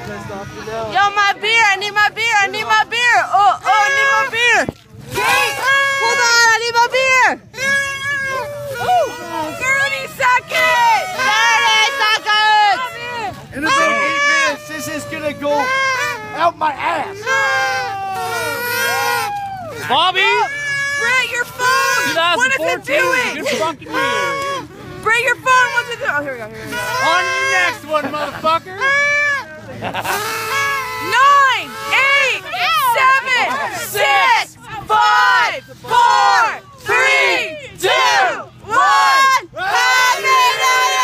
Yo, my beer! I need my beer! I need my beer! Oh, I need my beer! Hold on, I need my beer! 30 seconds! 30 seconds! In about 8 minutes, this is gonna go out my ass. Bobby! Bring your phone! What is it doing? Good fucking year. Bring your phone! What's it doing? Oh, here we go, here we go. On to the next one, motherfucker! 9, 8, 7, 6, 5, 4, 3, 2, 1. Happy New Year!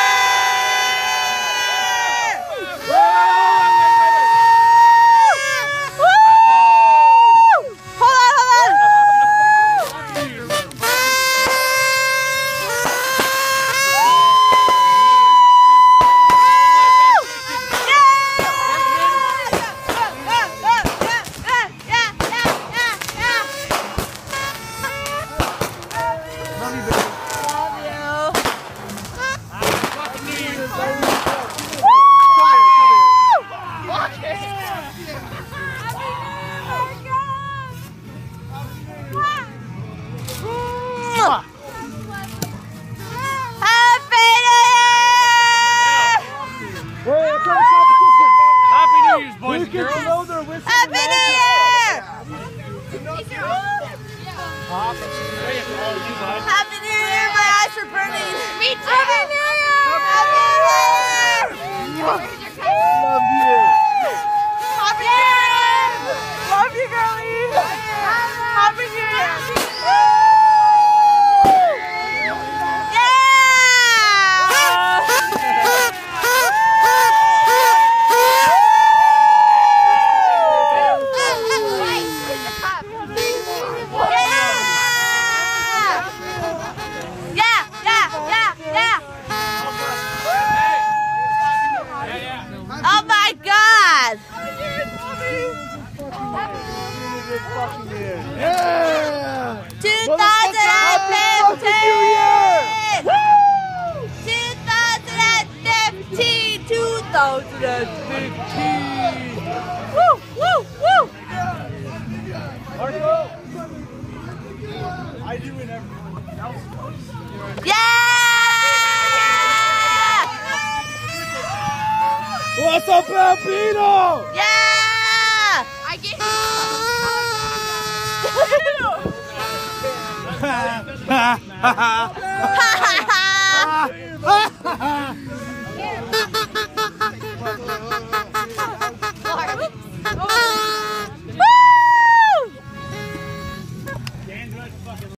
Woo! Hold on, hold on. Happy New Year's, boys and girls! Happy New Year! Happy New Year! My eyes are burning. Me too. Happy New Year! Happy New Year! Love you. Happy New Year! Love you, girlie. Happy New Year! Oh my God! Yeah! 2015! 2015! Woo! Woo! Woo! Marco! I do it everyone else does. Yeah! What's up, Bambino? Yeah! I get Ha ha ha ha!